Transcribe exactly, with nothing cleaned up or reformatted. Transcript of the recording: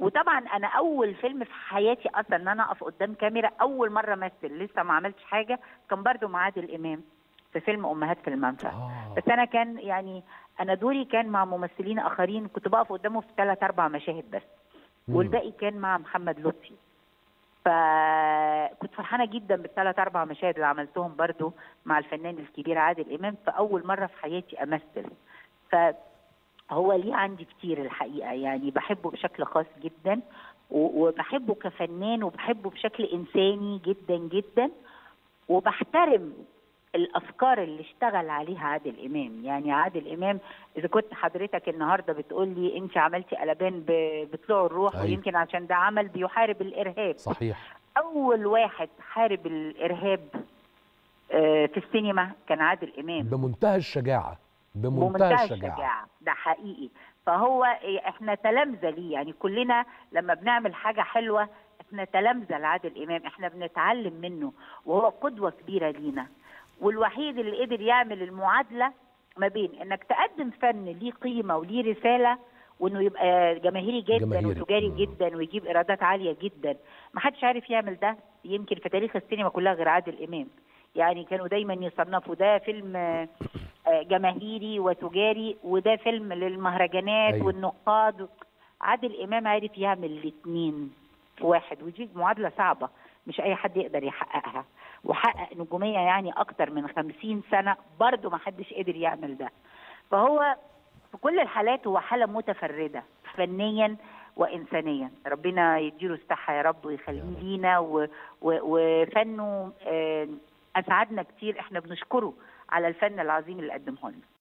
وطبعا انا اول فيلم في حياتي اصلا ان انا اقف قدام كاميرا، اول مره امثل لسه ما عملتش حاجه، كان برضو مع عادل امام في فيلم امهات في المنفى. آه. بس انا كان يعني انا دوري كان مع ممثلين اخرين، كنت بقف قدامه في ثلاث اربع مشاهد بس، مم. والباقي كان مع محمد لطفي. فكنت فرحانه جدا بالثلاث اربع مشاهد اللي عملتهم برضو مع الفنان الكبير عادل امام في اول مره في حياتي امثل. فهو ليه عندي كتير الحقيقه، يعني بحبه بشكل خاص جدا، و- وبحبه كفنان، وبحبه بشكل انساني جدا جدا، وبحترم الافكار اللي اشتغل عليها عادل امام. يعني عادل امام اذا كنت حضرتك النهارده بتقول لي انت عملتي قلبان ب- بطلوع الروح، أيوة. ويمكن عشان ده عمل بيحارب الارهاب. صحيح. اول واحد حارب الارهاب آه، في السينما كان عادل امام، بمنتهى الشجاعة، بمنتهى بمنتهى الشجاعة. الشجاعه، ده حقيقي. فهو إيه، احنا تلامذه ليه، يعني كلنا لما بنعمل حاجه حلوه احنا تلامذه لعادل امام، احنا بنتعلم منه، وهو قدوه كبيره لينا، والوحيد اللي قدر يعمل المعادله ما بين انك تقدم فن ليه قيمه وليه رساله، وانه يبقى جماهيري جدا جماهيري. وتجاري مم. جدا ويجيب ايرادات عاليه جدا. ما حدش عارف يعمل ده يمكن في تاريخ السينما كلها غير عادل امام. يعني كانوا دايما يصنفوا ده فيلم آه، آه، جماهيري وتجاري، وده فيلم للمهرجانات أيوة. والنقاد. عادل امام عارف يعمل الاثنين في واحد، ودي معادله صعبه مش اي حد يقدر يحققها، وحقق نجوميه يعني اكتر من خمسين سنه برضه ما حدش قدر يعمل ده. فهو في كل الحالات هو حاله متفرده فنيا وانسانيا، ربنا يديله الصحه يا رب ويخليه يا رب. لينا، و... و... وفنه آه، اسعدنا كتير، احنا بنشكره على الفن العظيم اللي قدمه لنا.